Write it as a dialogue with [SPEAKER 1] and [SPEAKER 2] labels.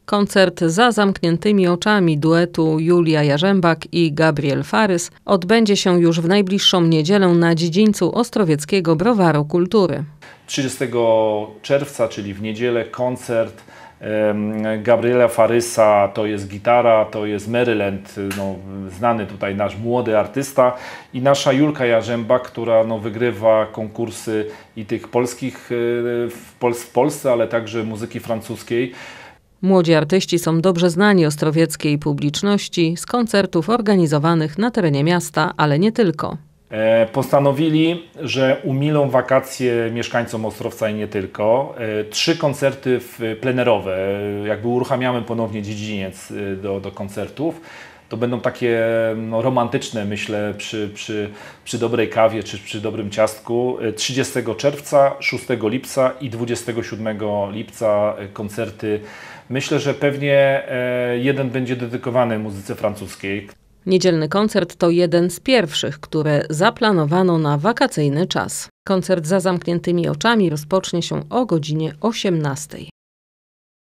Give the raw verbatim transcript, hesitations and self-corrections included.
[SPEAKER 1] Koncert Za zamkniętymi oczami duetu Julia Jarzębak i Gabriel Farys odbędzie się już w najbliższą niedzielę na dziedzińcu Ostrowieckiego Browaru Kultury.
[SPEAKER 2] trzydziestego czerwca, czyli w niedzielę, koncert Gabriela Farysa, to jest gitara, to jest Maryland, no, znany tutaj nasz młody artysta, i nasza Julka Jarzębak, która no, wygrywa konkursy i tych polskich w, Pol w Polsce, ale także muzyki francuskiej.
[SPEAKER 1] Młodzi artyści są dobrze znani ostrowieckiej publiczności z koncertów organizowanych na terenie miasta, ale nie tylko.
[SPEAKER 2] Postanowili, że umilą wakacje mieszkańcom Ostrowca i nie tylko. Trzy koncerty plenerowe, jakby uruchamiamy ponownie dziedziniec do, do koncertów. To będą takie no, romantyczne, myślę, przy, przy, przy dobrej kawie czy przy dobrym ciastku. trzydziestego czerwca, szóstego lipca i dwudziestego siódmego lipca koncerty. Myślę, że pewnie jeden będzie dedykowany muzyce francuskiej.
[SPEAKER 1] Niedzielny koncert to jeden z pierwszych, które zaplanowano na wakacyjny czas. Koncert Za zamkniętymi oczami rozpocznie się o godzinie osiemnastej.